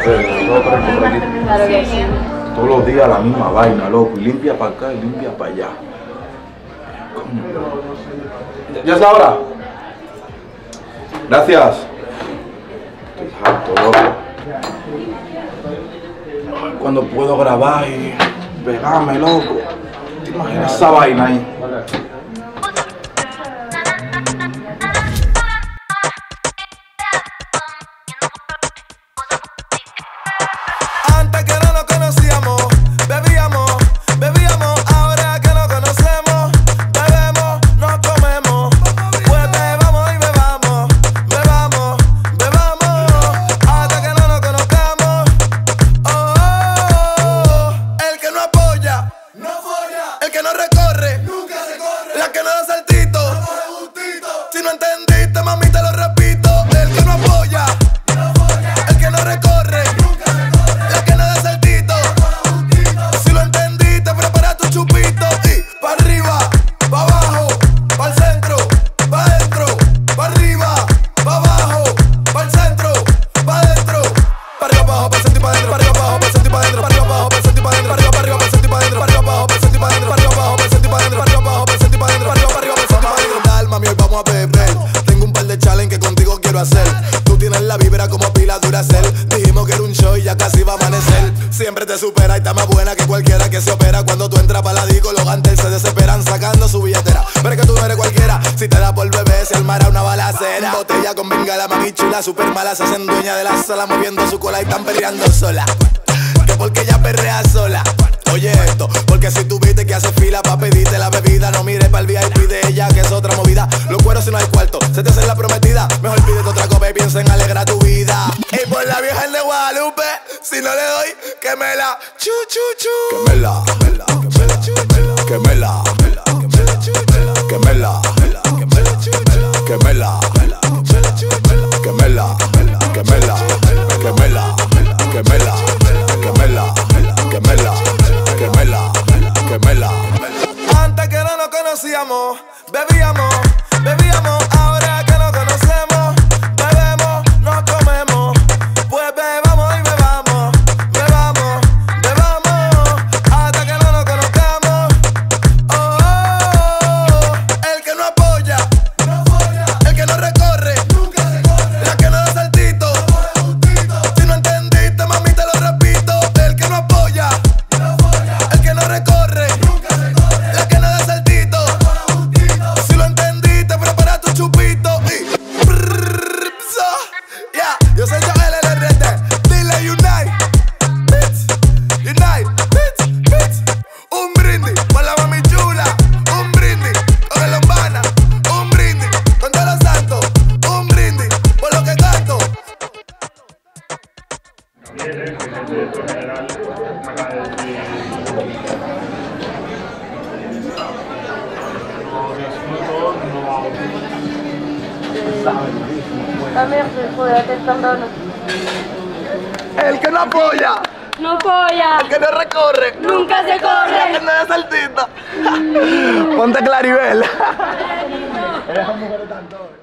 serio, Claro que sí. todos los días la misma vaina, loco. Y limpia para acá y limpia para allá. ¿Ya es la hora? Gracias. Estoy harto, loco. Cuando puedo grabar y pegarme, loco. ¿Te imaginas esa vaina ahí? Antes que no nos conocíamos, bebíamos, ahora que nos conocemos, bebemos, nos comemos, pues bebamos y bebamos, hasta que no nos conozcamos. El que no apoya, no folla, el que no recorre, nunca se corre, la que no da saltito, no coge gustito. Si no entendiste, mami, te lo repito, el que no apoya, no folla, el que no recorre, la que no da saltito, si lo entendiste, prepara tu chupito. Y pa' arriba, pa' abajo, pa' el centro, pa' adentro, pa' arriba, pa' abajo, pa' el centro, pa' adentro, pa' arriba, pa' abajo, pa' el centro y pa' adentro, pa' arriba, pa' abajo, pa' el centro y pa' adentro, pa' arriba, pa' abajo, pa' el centro y pa' adentro, pa' arriba, pa' arriba, pa' el centro y pa' adentro, pa' arriba, pa' abajo, pa' el centro y pa' adentro, pa' arriba, pa' abajo, pa' el centro y pa' adentro, pa' arriba, pa' abajo, pa' el centro y pa' adentro, pa' arriba, pa' arriba, pa' el centro y pa' adentro. Dale, mami, hoy vamos a beber. Tengo un par de challenge que contigo quiero hacer. Tú tienes la vibra como pila Duracell. Dijimos que era un show y ya casi va a amanecer. Siempre te supera y está más buena que cualquiera que se opera. Cuando tú entras pa' la disco, los gantes se desesperan sacando su billetera. Pero es que tú no eres cualquiera. Si te da por bebé, se armará una balacera. Botella con bengala, mami chula, super mala. Se hacen dueña de la sala, moviendo su cola y están perreando sola. Que porque ella perrea sola. Oye esto, porque si tú viste que hace fila pa' pedirte la bebida, no mires pa'l VIP de ella, que es otra movida. Los cueros si no hay cuarto, se te hace la prometida. Mejor pídete otra copa y piensa en alegrar tu vida. Y por la Virgen de Guadalupe, si no le doy, que me la chu chu chu. Que me la, que me la, que me la, que me la, que me la, que me la, que me la, que me la, que me la, que me la, que me la, que me la. Antes que no nos conocíamos, bebíamos, ahora que nos conocemos, bebemos, nos comemos, pues bebamos y bebamos, hasta que no nos conozcamos. El que no apoya, no folla, el que no recorre, nunca se corre, la que no da saltito, no coge gustito. Si no entendiste, mami, te lo repito, el que no apoya, no folla, el que no recorre, nunca se corre, la que no da saltito, no coge gustito. Si lo entendiste, prepara tu chupito. Y yeah, yo soy Joel LRT, dile unite, bitch. Un brindis por la mami chula, un brindis con el lombana, un brindis con todos los santos, un brindis por lo que canto. El que no apoya, No polla, el que no recorre, nunca se el que corre. no da saltito. Ponte Claribel. Eres mujer tanto.